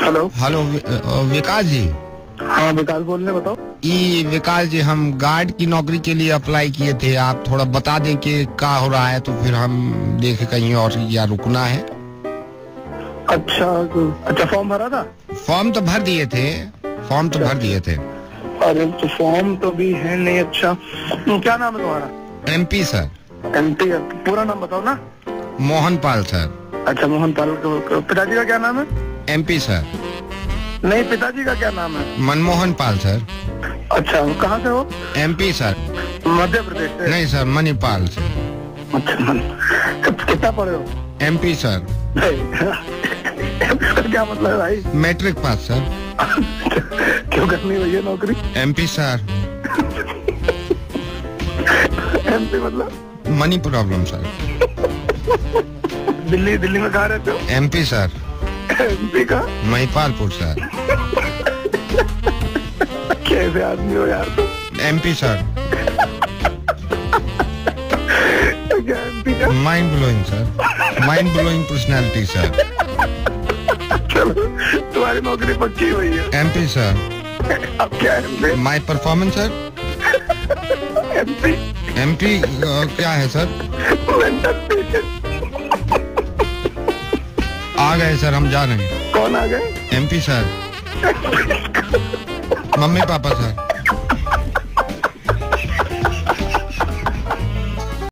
Hello hello विकास जी। हाँ विकास बोल रहे, बताओ। ये विकास जी, हम गार्ड की नौकरी के लिए अप्लाई किए थे। आप थोड़ा बता दें कि क्या हो रहा है, तो फिर हम देखे कहीं और या रुकना है। अच्छा फॉर्म भरा था? फॉर्म तो भर दिए थे, फॉर्म तो भर दिए थे। अरे तो फॉर्म तो भी है नहीं। अच्छा क्या नाम है तुम्हारा? MP sir. MP? पूरा नाम बताओ ना। मोहन पाल सर। अच्छा मोहन पाल। पिताजी का क्या नाम है? MP sir. नहीं, पिताजी का क्या नाम है? मनमोहन पाल सर। अच्छा कहाँ से हो? MP sir. मध्य प्रदेश से? नहीं सर, मणिपाल से। अच्छा कितना पढ़े हो? MP sir. क्या मतलब है भाई? Matric pass sir. क्यों करनी भैया नौकरी? MP sir. MP मतलब मनी प्रॉब्लम सर। दिल्ली में कहाँ रहते हो? MP sir. MP का? महिपालपुर सर। कैसे आदमी हो यार तुम? MP sir. क्या MP का? Mind blowing sir, mind blowing personality sir. चलो तुम्हारी नौकरी पक्की हुई है। MP sir. अब क्या MP? My performance sir. MP क्या है सर? आ गए सर, हम जा रहे हैं। कौन आ गए? MP sir. Mummy papa sir.